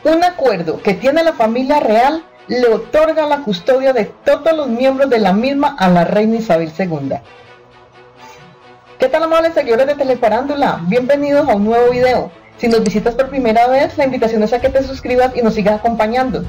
Un acuerdo que tiene la familia real le otorga la custodia de todos los miembros de la misma a la reina Isabel II. ¿Qué tal, amables seguidores de Telefarándula? Bienvenidos a un nuevo video. Si nos visitas por primera vez, la invitación es a que te suscribas y nos sigas acompañando.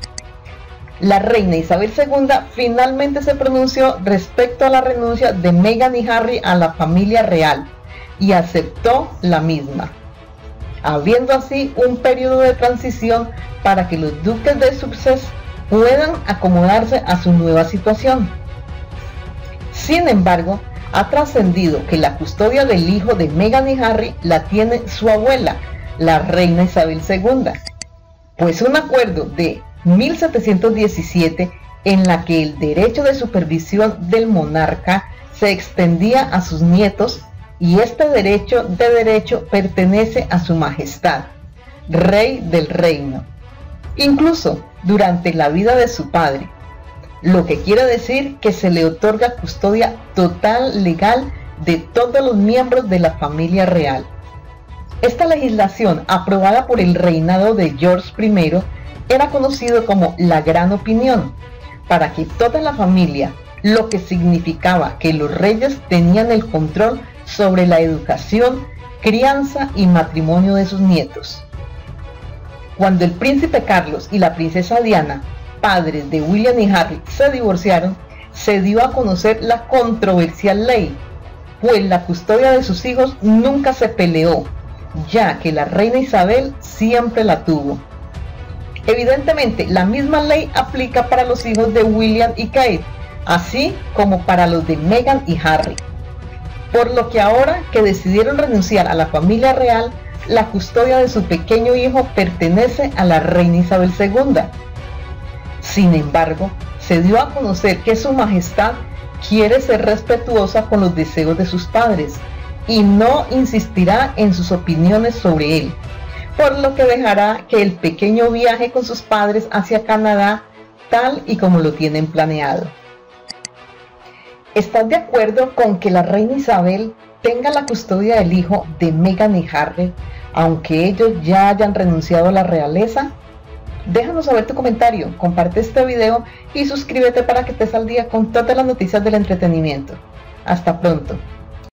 La reina Isabel II finalmente se pronunció respecto a la renuncia de Meghan y Harry a la familia real y aceptó la misma, habiendo así un periodo de transición para que los duques de Sussex puedan acomodarse a su nueva situación. Sin embargo, ha trascendido que la custodia del hijo de Meghan y Harry la tiene su abuela, la reina Isabel II, pues un acuerdo de 1717 en la que el derecho de supervisión del monarca se extendía a sus nietos, y este derecho pertenece a su majestad, rey del reino, incluso durante la vida de su padre, lo que quiere decir que se le otorga custodia total legal de todos los miembros de la familia real. Esta legislación, aprobada por el reinado de George I, era conocido como la Gran Opinión, para que toda la familia, lo que significaba que los reyes tenían el control sobre la educación, crianza y matrimonio de sus nietos. Cuando el príncipe Carlos y la princesa Diana, padres de William y Harry, se divorciaron, se dio a conocer la controversial ley, pues la custodia de sus hijos nunca se peleó, ya que la reina Isabel siempre la tuvo. Evidentemente, la misma ley aplica para los hijos de William y Kate, así como para los de Meghan y Harry. Por lo que ahora que decidieron renunciar a la familia real, la custodia de su pequeño hijo pertenece a la reina Isabel II. Sin embargo, se dio a conocer que su majestad quiere ser respetuosa con los deseos de sus padres y no insistirá en sus opiniones sobre él, por lo que dejará que el pequeño viaje con sus padres hacia Canadá tal y como lo tienen planeado. ¿Estás de acuerdo con que la reina Isabel tenga la custodia del hijo de Meghan y Harry, aunque ellos ya hayan renunciado a la realeza? Déjanos saber tu comentario, comparte este video y suscríbete para que estés al día con todas las noticias del entretenimiento. Hasta pronto.